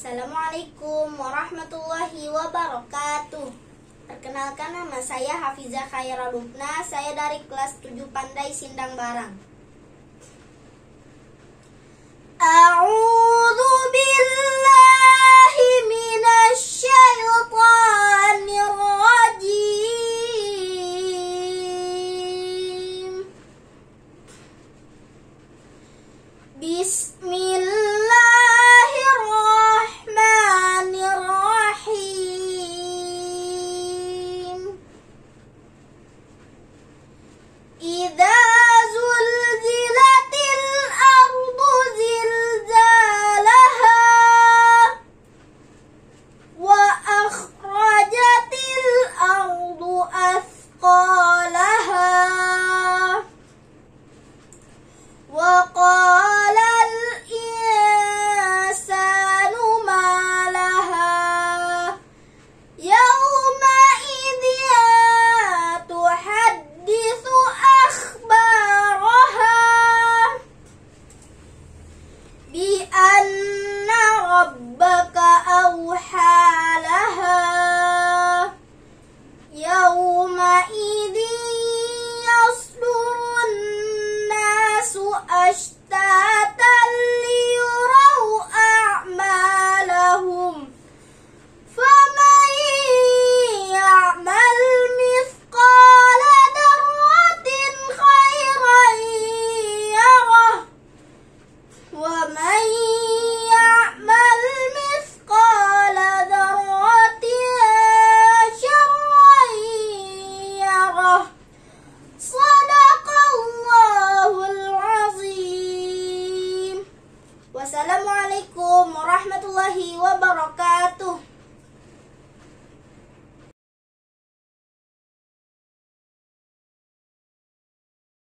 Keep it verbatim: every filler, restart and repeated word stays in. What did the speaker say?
Assalamualaikum warahmatullahi wabarakatuh. Perkenalkan, nama saya Hafizah Khaira Lubna. Saya dari kelas tujuh Pandai Sindang Barang. A'udzu billahi minasy syaithanir rajim. Bismillah. Wassalamualaikum warahmatullahi